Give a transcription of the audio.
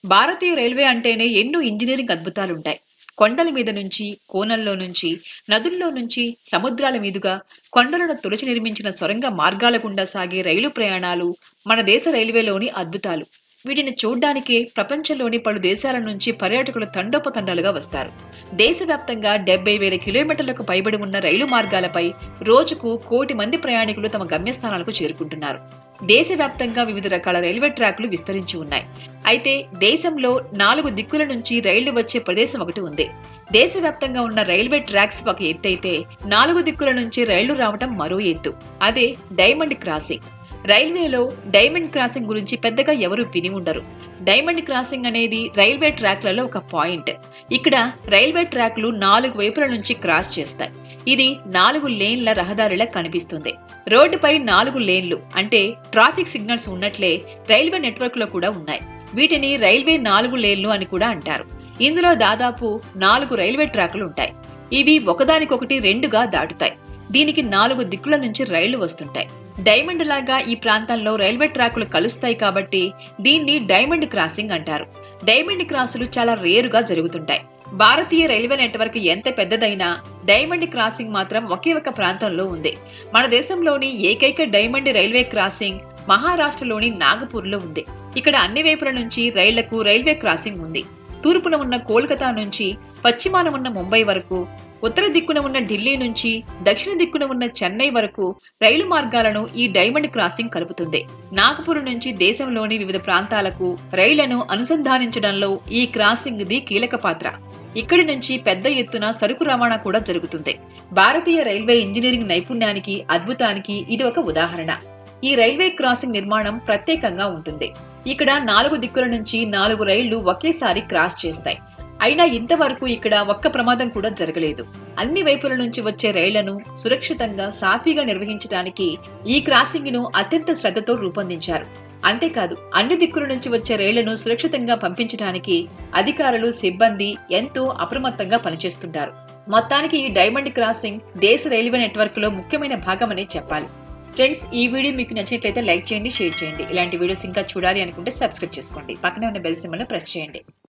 భారతీయ railway అంటేనే ఎన్నో engineering అద్భుతాలుంటాయి. కొండల మీద నుంచి, కోనల్లో నుంచి, నదుల్లో నుంచి, సముద్రాల మీదుగా కొండలను తొలిచి నిర్మించిన సొరంగ మార్గాల గుండా సాగే రైలు ప్రయాణాలు మన దేశ రైల్వేలోని అద్భుతాలు. వీటిని చూడ్డానికే ప్రపంచంలోని పలు దేశాల నుంచి పర్యాటకులు తండోపతండాలుగా వస్తారు. దేశవ్యాప్తంగా 70,000 కిలోమీటర్లకు పైబడి ఉన్న రైలు మార్గాలపై రోజుకు 1,00,00,000 మంది ప్రయాణికులు తమ గమ్యస్థానాలకు చేరుకుంటున్నారు. దేశవ్యాప్తంగా వివిధ రకాల రైల్వే ట్రాక్లు విస్తరించి ఉన్నాయి. అయితే దేశంలో 4 దిక్కుల నుంచి రైళ్లు వచ్చే ప్రదేశం ఒకటి ఉంది. దేశవ్యాప్తంగా ఉన్న రైల్వే ట్రాక్స్ ఒక ఎత్తైతే 4 దిక్కుల నుంచి రైళ్లు రావటం మరో ఎత్తు. అదే డైమండ్ క్రాసింగ్. రైల్వేలో డైమండ్ క్రాసింగ్ గురించి పెద్దగా ఎవరూ విని ఉండరు. డైమండ్ క్రాసింగ్ అనేది రైల్వే ట్రాక్లలో ఒక పాయింట్. ఇక్కడ రైల్వే ట్రాక్లు 4 వైపుల నుంచి క్రాస్ చేస్తాయి. ఇది 4 లేన్ల రహదారిలా కనిపిస్తుంది. రోడ్డుపై 4 లేన్లు అంటే ట్రాఫిక్ సిగ్నల్స్ ఉన్నట్లే రైల్వే నెట్వర్క్ లో కూడా ఉన్నాయి. వీటిని రైల్వే 4 లేన్లు అని కూడా అంటారు. ఇందులో దాదాపు 4 రైల్వే ట్రాక్లు ఉంటాయి. ఇవి ఒకదానికొకటి 2గా దాటుతాయి. దీనికి 4 దిక్కుల నుంచి రైళ్లు వస్తుంటాయి. డైమండ్ లాగా ఈ ప్రాంతంలో రైల్వే ట్రాకులు కలుస్తాయి కాబట్టి దీన్ని డైమండ్ క్రాసింగ్ అంటారు. డైమండ్ క్రాసులు చాలా రేరుగా జరుగుతుంటాయి. భారతీయ రైల్వే నెట్వర్క్ ఎంత పెద్దదైనా డైమండ్ క్రాసింగ్ మాత్రం ఒకే ఒక ప్రాంతంలో ఉంది. మన దేశంలోని ఏకైక డైమండ్ రైల్వే క్రాసింగ్ మహారాష్ట్రలోని నాగపూర్లో ఉంది. ఇక్కడ అన్ని వైపుల నుంచి రైళ్లకు రైల్వే క్రాసింగ్ ఉంది. తూర్పున ఉన్న కోల్కతా నుంచి పశ్చిమాన ఉన్న ముంబై వరకు, ఉత్తర దిక్కున ఉన్న ఢిల్లీ నుంచి దక్షిణ దిక్కున ఉన్న చెన్నై వరకు రైలు మార్గాలను ఈ డైమండ్ క్రాసింగ్ కలుపుతుంది. నాగపూర్ నుంచి దేశంలోని వివిధ ప్రాంతాలకు రైళ్లను అనుసంధానించడంలో ఈ క్రాసింగ్ ది కీలక పాత్ర. ఇక్కడి నుంచి పెద్ద ఎత్తున సరుకు రవాణా కూడా జరుగుతుంది. భారతీయ రైల్వే ఇంజనీరింగ్ నైపుణ్యానికి, అద్భుతానికి ఇది ఒక ఉదాహరణ. ఈ రైల్వే క్రాసింగ్ నిర్మాణం ప్రత్యేకంగా ఉంటుంది. ఇక్కడ 4 దిక్కుల నుంచి 4 రైళ్లు ఒకేసారి క్రాస్ చేస్తాయి. అయినా ఇంతవరకు ఇక్కడ ఒక్క ప్రమాదం కూడా జరగలేదు. అన్ని వైపుల నుంచి వచ్చే రైళ్లను సురక్షితంగా, సాఫీగా నిర్వహించడానికి ఈ క్రాసింగ్ ను అత్యంత శ్రద్ధతో రూపొందించారు. అంతేకాదు, అన్ని దిక్కుల నుంచి వచ్చే రైళ్లను సురక్షితంగా పంపించడానికి అధికారులు, సిబ్బంది ఎంతో అప్రమత్తంగా పనిచేస్తుంటారు. మొత్తానికి ఈ డైమండ్ క్రాసింగ్ దేశ రైల్వే నెట్వర్క్ లో ముఖ్యమైన భాగమని చెప్పాలి. ఫ్రెండ్స్, ఈ వీడియో మీకు నచ్చినట్లయితే లైక్ చేయండి, షేర్ చేయండి. ఇలాంటి వీడియోస్ ఇంకా చూడాలి అనుకుంటే సబ్స్క్రైబ్ చేసుకోండి. పక్కనే ఉన్న బెల్ సింబల్ ని ప్రెస్ చేయండి.